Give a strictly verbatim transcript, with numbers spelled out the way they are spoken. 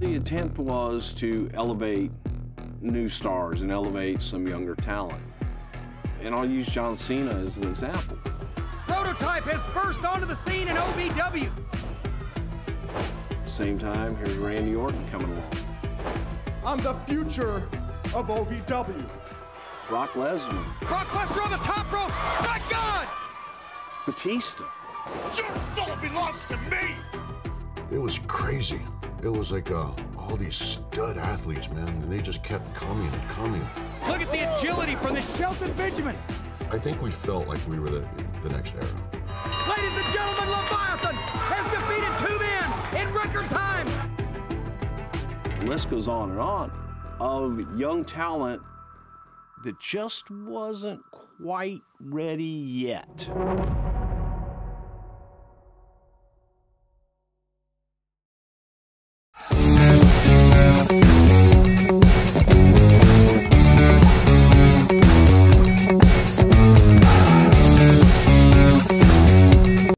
The intent was to elevate new stars and elevate some younger talent. And I'll use John Cena as an example. Prototype has burst onto the scene in O V W. Same time, here's Randy Orton coming along. I'm the future of O V W. Brock Lesnar. Brock Lesnar on the top rope. My God! Batista. Your soul belongs to me! It was crazy. It was like uh, all these stud athletes, man, and they just kept coming and coming. Look at the agility from this Shelton Benjamin. I think we felt like we were the, the next era. Ladies and gentlemen, Leviathan has defeated two men in record time. The list goes on and on of young talent that just wasn't quite ready yet.